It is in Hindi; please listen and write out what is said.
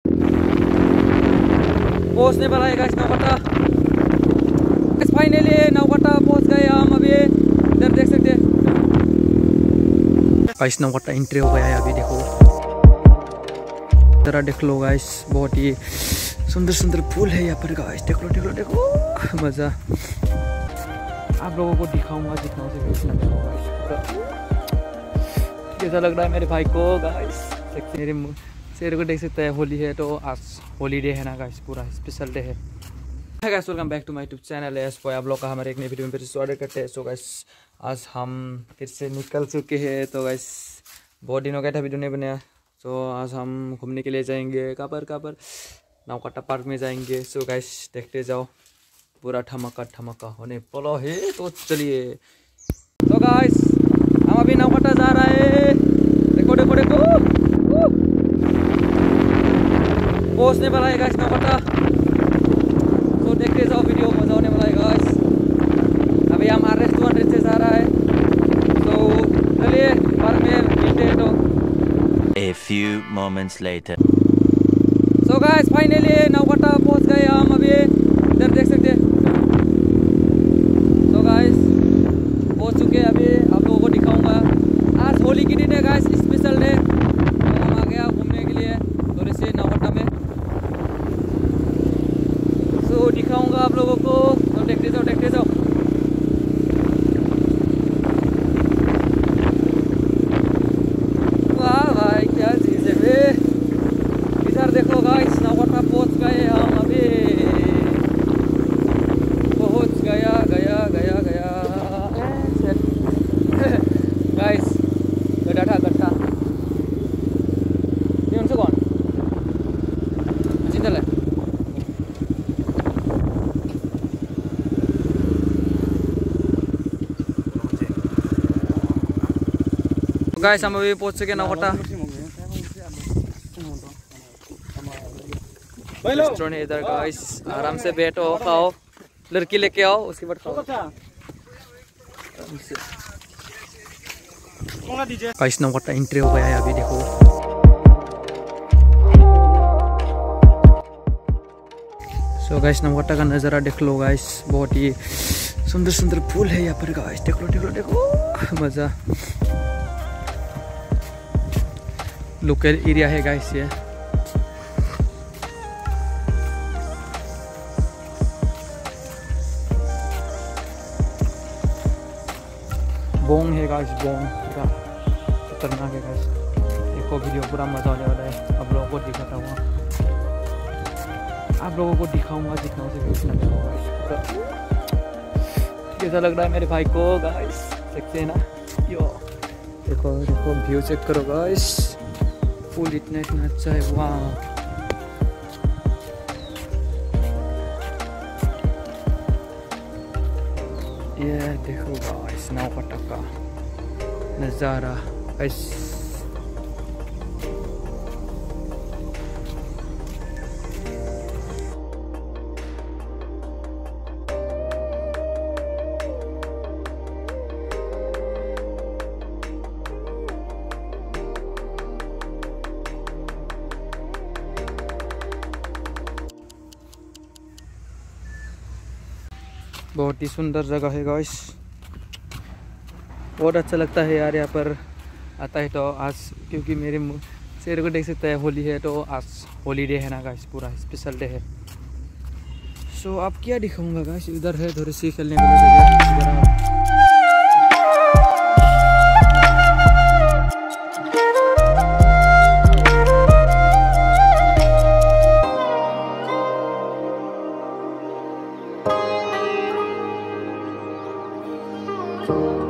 पहुंचने वाला है गाइस नौकटा। फाइनली नौकटा पहुंच गए हम अभी। इधर देख सकते हैं गाइस नौकटा एंट्री हो गया है अभी। देखो जरा देख लो गाइस, बहुत ही सुंदर सुंदर फूल है यहाँ पर गाइस। देख लो देख लो देखो मजा। आप लोगों को दिखाऊंगा जितना से कैसा लग रहा है मेरे भाई को गाइस। मेरे शेर को देख सकते हैं। होली है तो आज होली डे है ना गाइस, पूरा स्पेशल डे है। Hi guys, welcome back to my YouTube channel है आप लोग का हमारे एक नई वीडियो में फिर से स्वागत करते हैं। सो गाइस आज हम फिर से निकल चुके हैं। तो गाइस बहुत दिन हो गया था वीडियो नहीं बनाया। सो आज हम घूमने के लिए जाएंगे। कहाँ पर नौकटा पार्क में जाएंगे। सो गाइस देखते जाओ, पूरा धमाका होने वाला है। तो चलिए। तो गाइस हम अभी नौकटा जा रहे हैं। देखो देखो देखो पहुंचने वाला है गाइस नौकटा। तो देखते जाओ, वीडियो मजा होने वाला है गाइस। अभी हम रेस्टोरेंट से जा रहा है। तो चलिए पार्क में मिलते हैं। तो A few moments later. So guys finally नौकटा पहुंच गए हम अभी। इधर देख सकते हैं। तो गाइस पहुंच चुके हैं अभी। आप लोगों को दिखाऊंगा। आज होली की दिन है गाइस, स्पेशल डे। तो हम आ गया घूमने के लिए थोड़े से नौकटा में। तो दिखाऊंगा आप लोगों को। तो देखते जाओ देखते जाओ। वाह भाई क्या चीज़ है बे। इधर देखो गाइस नौकटा पहुंच गए हम अभी। पहुंच गया गाइस। गड्ढा ये उनसे कौन चिंता है। गाइस हम अभी पहुंच चुके नौकटा। रेस्टोरेंट है इधर गाइस। आराम से बैठो खाओ, लड़की लेके आओ उसके बाद खाओ। गाइस नौकटा एंट्री हो गया है अभी। देखो सो गाइस नौकटा का नज़ारा देख लो गाइस। बहुत ही सुंदर सुंदर फूल है यहाँ पर गाइस। देख लो देखो मजा। लोकल एरिया है गाइस ये। बोंग है गाइस, बोंग पूरा खतरनाक है गाइस। देखो वीडियो पूरा मजा आने वाला है। आप लोगों को दिखाता हुआ, आप लोगों को दिखाऊंगा जितना से कैसा लग रहा है मेरे भाई को गाइस। देखते हैं ना यो। देखो देखो व्यू चेक करो गाइस। फूल इतना अच्छा है। वाह ये देखो गाइस नौकटा का नज़ारा गाइस। बहुत ही सुंदर जगह है गाइस। बहुत अच्छा लगता है यार यहाँ पर आता है। तो आज क्योंकि मेरे शेर को देख सकते हैं। होली है तो आज होली डे है ना गाइस, पूरा स्पेशल डे है। सो आप क्या दिखाऊंगा गाइस। इधर है थोड़ी सी खेलने वाली जगह। इधर